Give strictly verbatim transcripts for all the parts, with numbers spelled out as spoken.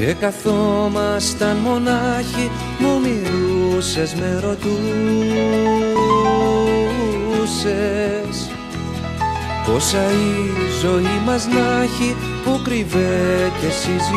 Και καθόμασταν μονάχοι, μου μιλούσες, με ρωτούσες πόσα η ζωή μας να έχει, που κρυβέ και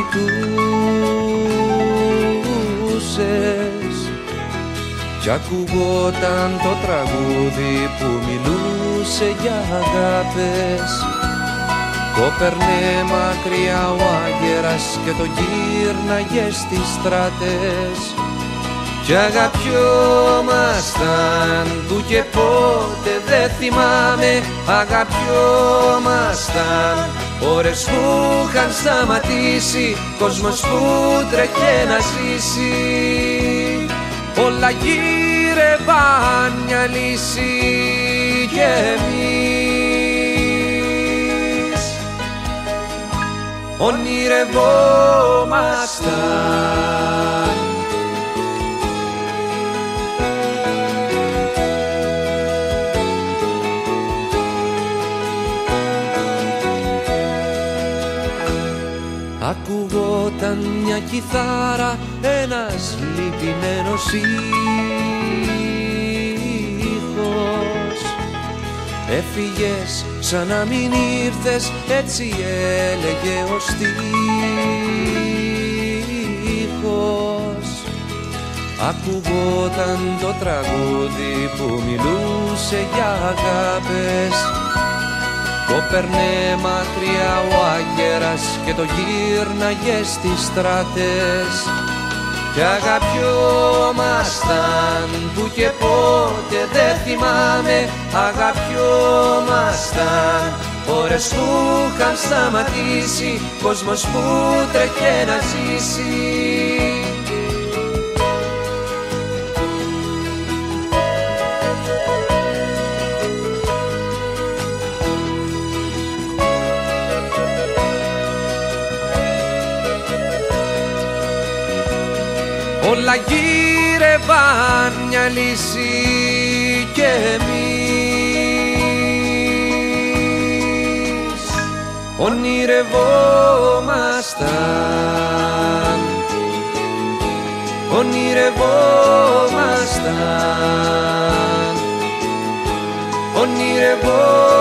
συζητούσες. Κι ακουγόταν το τραγούδι που μιλούσε για αγάπες. Κόπερνε μακριά ο άγερας και το γύρναγε στις στράτες. Κι αγαπιόμασταν που και πότε δεν θυμάμαι. Αγαπιόμασταν ώρες που είχαν σταματήσει, κόσμος που τρέχε να ζήσει. Όλα γύρευαν μια λύση κι εμείς ονειρευόμασταν. Ακουγόταν μια κιθάρα, ένας λυπημένος ήχος. Έφυγες σαν να μην ήρθες, έτσι έλεγε ο στίχος. Ακουγόταν το τραγούδι που μιλούσε για αγάπες. Κόπερνε μακριά ο άγερας και το γύρναγε στις στράτες. Κι αγαπιόμασταν που και πότε δεν θυμάμαι. Αγαπιόμασταν ώρες που είχαν σταματήσει, κόσμος που τρέχε να ζήσει. Όλα γύρευαν μια λύση κι εμείς ονειρευόμασταν. Ονειρευόμασταν. Ονειρευόμασταν.